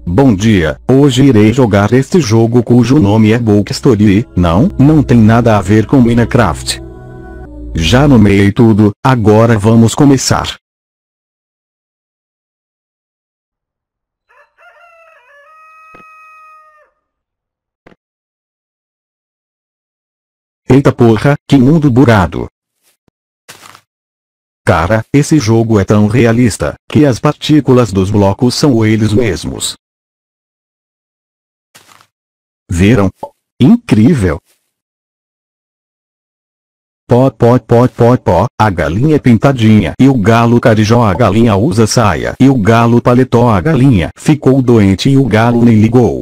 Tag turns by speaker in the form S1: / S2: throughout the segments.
S1: Bom dia, hoje irei jogar este jogo cujo nome é Book Story. Não tem nada a ver com Minecraft. Já nomeei tudo, agora vamos começar. Eita porra, que mundo burado. Cara, esse jogo é tão realista, que as partículas dos blocos são eles mesmos. Viram? Incrível! Pó, a galinha é pintadinha e o galo carijó, a galinha usa saia e o galo paletó, a galinha ficou doente e o galo nem ligou.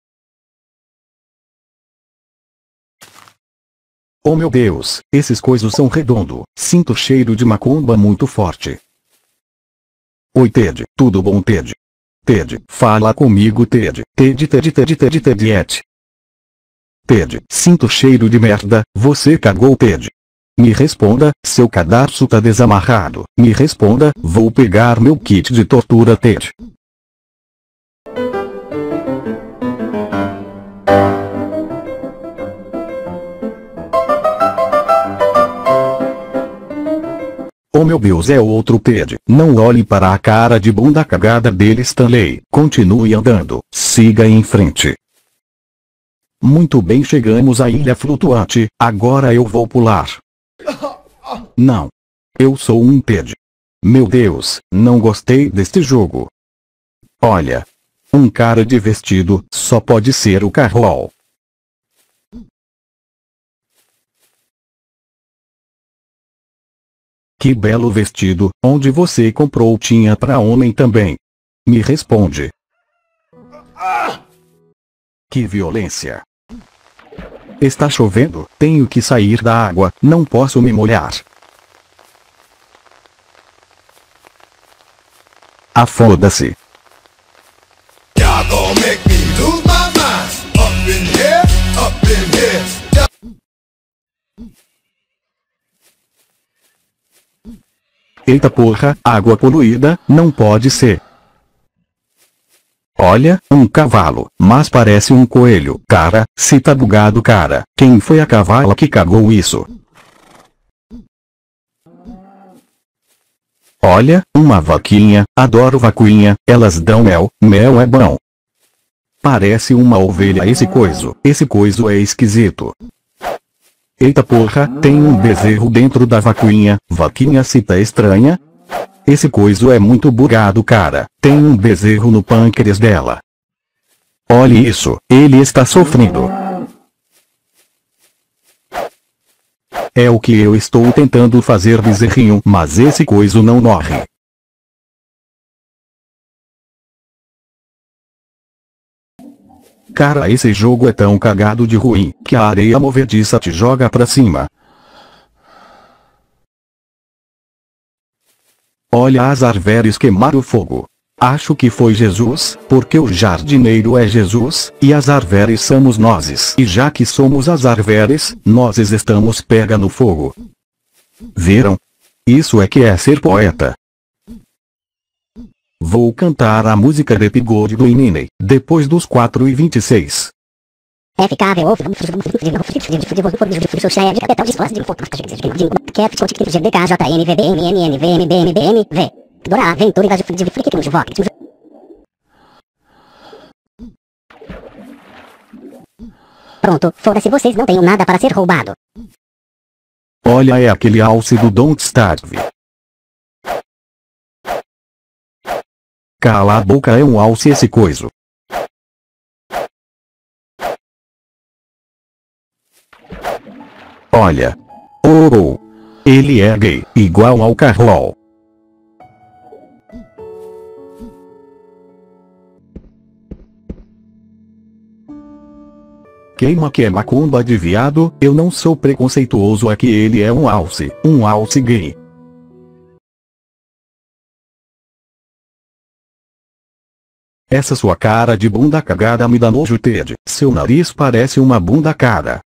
S1: Oh meu Deus, esses coisas são redondo, sinto cheiro de macumba muito forte. Oi Ted, tudo bom Ted? Ted, fala comigo Ted, Ted. Ted, sinto cheiro de merda, você cagou Ted? Me responda, seu cadarço tá desamarrado, me responda, vou pegar meu kit de tortura Ted. Oh meu Deus, é outro Ted, não olhe para a cara de bunda cagada dele Stanley, continue andando, siga em frente. Muito bem, chegamos à ilha flutuante, agora eu vou pular. Não. Eu sou um Ted. Meu Deus, não gostei deste jogo. Olha. Um cara de vestido, só pode ser o Carol. Que belo vestido, onde você comprou? Tinha pra homem também. Me responde. Que violência. Está chovendo, tenho que sair da água, não posso me molhar. Ah, foda-se. Eita porra, água poluída, não pode ser. Olha, um cavalo, mas parece um coelho. Cara, se tá bugado cara, quem foi a cavala que cagou isso? Olha, uma vaquinha, adoro vacuinha, elas dão mel, mel é bom. Parece uma ovelha esse coiso é esquisito. Eita porra, tem um bezerro dentro da vacuinha, vaquinha se tá estranha? Esse coiso é muito bugado cara, tem um bezerro no pâncreas dela. Olhe isso, ele está sofrendo. É o que eu estou tentando fazer bezerrinho, mas esse coiso não morre. Cara, esse jogo é tão cagado de ruim, que a areia movediça te joga pra cima. Olha as árvores queimar o fogo. Acho que foi Jesus, porque o jardineiro é Jesus, e as árvores somos nós. E já que somos as árvores, nós estamos pega no fogo. Viram? Isso é que é ser poeta. Vou cantar a música de Pigode do Inine, depois dos 4h26.
S2: Pronto, foda-se, vocês não têm nada para ser roubado.
S1: Olha, é aquele alce do Don't Starve. Cala a boca, é um alce esse coiso. Olha. Oh, ele é gay, igual ao Carol. Queima que é macumba de viado, eu não sou preconceituoso, aqui ele é um alce gay. Essa sua cara de bunda cagada me dá nojo Ted, seu nariz parece uma bunda cara.